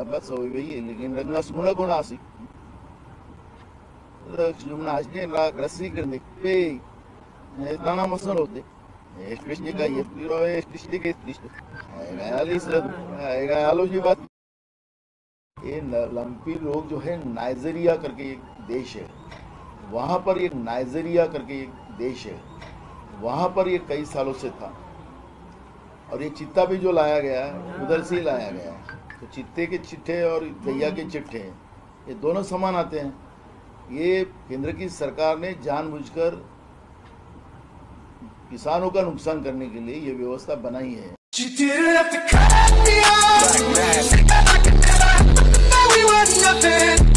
बस हो गई, लेकिन रंगा सुमला कोण आसी जुमना आजने रस्सी करने पे ताना मसन होते स्पेशली का ये पूरा है स्पेशली के स्पेशली गालिस गालो जी बात। ये लंपी लोग जो है नाइजीरिया करके एक देश है, वहां पर एक नाइजीरिया करके एक देश है, वहां पर ये कई सालों से था। और ये चित्ता भी जो लाया गया है उधर से ही लाया गया है। तो चित्ते के चिट्ठे और गैया के चिट्ठे ये दोनों समान आते हैं। ये केंद्र की सरकार ने जानबूझकर किसानों का नुकसान करने के लिए ये व्यवस्था बनाई है।